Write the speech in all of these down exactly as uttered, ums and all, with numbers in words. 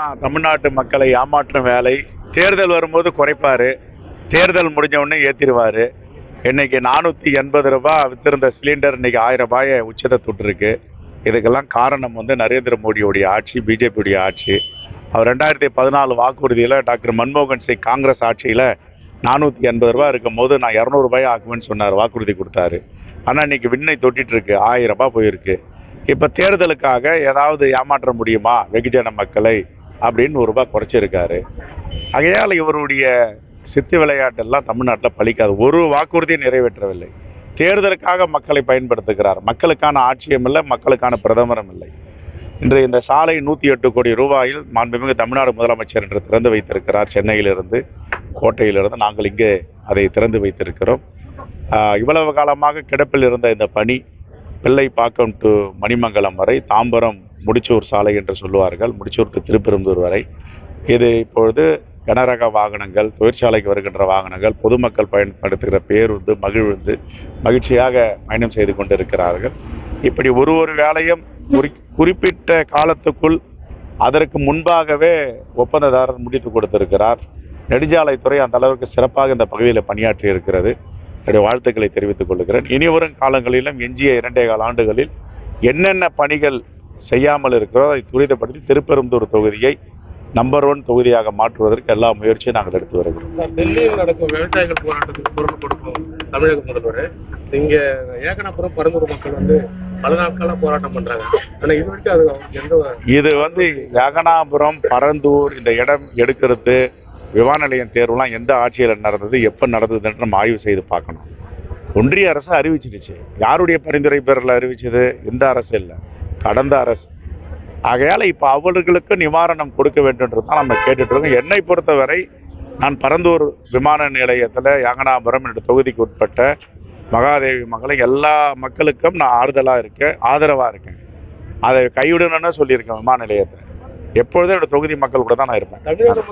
தமிழ்நாட்டு மக்களை ஏமாற்றும் வேலை. தேர்தல் வரும்போது குறைப்பாரு, தேர்தல் முடிஞ்ச உடனே ஏற்றிடுவார். இன்னைக்கு நானூற்றி எண்பது ரூபாய் வித்திருந்த சிலிண்டர் இன்னைக்கு ஆயிரம் ரூபாயை உச்சத்தை தொட்டிருக்கு. இதுக்கெல்லாம் காரணம் வந்து நரேந்திர மோடியோடைய ஆட்சி, பிஜேபியுடைய ஆட்சி. அவர் ரெண்டாயிரத்தி பதினாலு வாக்குறுதியில் டாக்டர் மன்மோகன் சிங் காங்கிரஸ் ஆட்சியில் நானூற்றி எண்பது ரூபாய் இருக்கும் போது நான் இரநூறு ரூபாய் ஆக்குவேன்னு சொன்னார், வாக்குறுதி கொடுத்தாரு. ஆனால் இன்னைக்கு விண்ணை தொட்டிட்டு இருக்கு, ஆயிரம் ரூபாய் போயிருக்கு. இப்போ தேர்தலுக்காக ஏதாவது ஏமாற்ற முடியுமா வெகுஜன மக்களை அப்படின்னு ஒரு ரூபாய் குறைச்சிருக்காரு. ஆகையால் இவருடைய சித்து விளையாட்டெல்லாம் தமிழ்நாட்டில் பலிக்காது. ஒரு வாக்குறுதியை நிறைவேற்றவில்லை. தேர்தலுக்காக மக்களை பயன்படுத்துகிறார். மக்களுக்கான ஆட்சியும் இல்லை, மக்களுக்கான பிரதமரும் இல்லை. இன்று இந்த சாலை நூற்றி எட்டு கோடி ரூபாயில் மாண்புமிகு தமிழ்நாடு முதலமைச்சர் என்று திறந்து வைத்திருக்கிறார். சென்னையிலிருந்து, கோட்டையிலிருந்து நாங்கள் இங்கே அதை திறந்து வைத்திருக்கிறோம். இவ்வளவு காலமாக கிடப்பில் இருந்த இந்த பணி பிள்ளைப்பாக்கம் டு மணிமங்கலம் வரை, தாம்பரம் முடிச்சூர் சாலை என்று சொல்லுவார்கள், முடிச்சூர் டு திருப்பெரும்பூர் வரை, இது இப்பொழுது கனரக வாகனங்கள், தொழிற்சாலைக்கு வருகின்ற வாகனங்கள், பொதுமக்கள் பயன்படுத்துகிற பேருந்து, மகிழ்ந்து மகிழ்ச்சியாக பயணம் செய்து கொண்டிருக்கிறார்கள். இப்படி ஒரு ஒரு வேலையும் குறி குறிப்பிட்ட காலத்துக்குள் அதற்கு முன்பாகவே ஒப்பந்ததாரர் முடித்து கொடுத்திருக்கிறார். நெடுஞ்சாலைத்துறை அந்த அளவுக்கு சிறப்பாக இந்த பகுதியில் பணியாற்றி இருக்கிறது. என்னுடைய வாழ்த்துக்களை தெரிவித்துக் கொள்கிறேன். இனி வரும் காலங்களிலும் எஞ்சிய இரண்டே கால ஆண்டுகளில் என்னென்ன பணிகள் செய்யாமல் இருக்கிறதோ அதை துரிதப்படுத்தி திருப்பெரும்புதூர் தொகுதியை நம்பர் ஒன் தொகுதியாக மாற்றுவதற்கு எல்லா முயற்சியும் நாங்கள் எடுத்து வருகிறோம். டெல்லியில் நடக்கும் விவசாயிகள் போராட்டத்துக்கு குரல் கொடுக்கும் தமிழக முதல்வர் இங்க ஏகனாபுரம் பரந்தூர் மக்கள் வந்து பல நாட்களாக போராட்டம் பண்றாங்க. ஆனா இது வரைக்கும் அது எந்த இது வந்து ஏகனாபுரம் பரந்தூர் இந்த இடம் எடுக்கிறது, விமான நிலையம் தேர்வுலாம் எந்த ஆட்சியில் நடந்தது, எப்போ நடந்ததுன்னு நம்ம ஆய்வு செய்து பார்க்கணும். ஒன்றிய அரசு அறிவிச்சிருச்சு. யாருடைய பரிந்துரை பேரில் அறிவிச்சது? இந்த அரசு இல்லை, கடந்த அரசு. ஆகையால் இப்போ அவர்களுக்கு நிவாரணம் கொடுக்க வேண்டும்ன்றது தான் நம்ம கேட்டுட்டு இருக்கோம். என்னை பொறுத்தவரை நான் பரந்தூர் விமான நிலையத்தில் ஏகனாபுரம் என்ற தொகுதிக்கு உட்பட்ட மகாதேவி மக்களை எல்லா மக்களுக்கும் நான் ஆறுதலாக இருக்கேன், ஆதரவாக இருக்கேன். அதை கைவிடணும்னு சொல்லியிருக்கேன். விமான நிலையத்தை எப்பொழுதும் என்னோட தொகுதி மக்கள் கூட தான் நான் இருப்பேன்.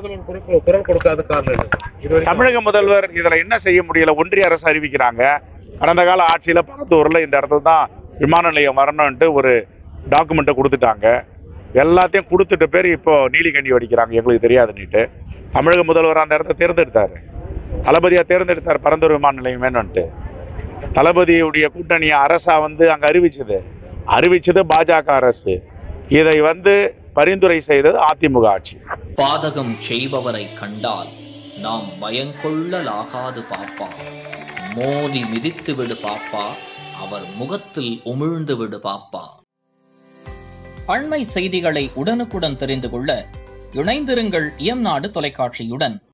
குரல் கொடுக்காத காரணம் தமிழக முதல்வர் இதில் என்ன செய்ய முடியல? ஒன்றிய அரசு அறிவிக்கிறாங்க. கடந்த கால ஆட்சியில் பரந்தூரில் இந்த இடத்துல தான் விமான நிலையம் வரணும்ன்ட்டு ஒரு டாக்குமெண்ட்டை கொடுத்துட்டாங்க. எல்லாத்தையும் கொடுத்துட்டு பேர் இப்போ நீலிகண்ணி வடிக்கிறாங்க, எங்களுக்கு தெரியாதுன்னுட்டு. தமிழக முதல்வர் அந்த இடத்த தேர்ந்தெடுத்தார், தளபதியாக தேர்ந்தெடுத்தார் பரந்தூர் விமான நிலையம் வேணும்ன்ட்டு. தளபதியுடைய கூட்டணியை அரசா வந்து அங்கே அறிவிச்சது அறிவிச்சது பாஜக அரசு. இதை வந்து பரிந்துரை செய்தது அதிமுக ஆட்சி. பாதகம் செய்பவரை கண்டால் நாம் பயங்கொள்ளலாகாது பாப்பா, மோதி மிதித்து விடு பாப்பா, அவர் முகத்தில் உமிழ்ந்து விடு பாப்பா. அண்மை செய்திகளை உடனுக்குடன் தெரிந்து கொள்ள இணைந்திருங்கள் இயம்நாடு தொலைக்காட்சியுடன்.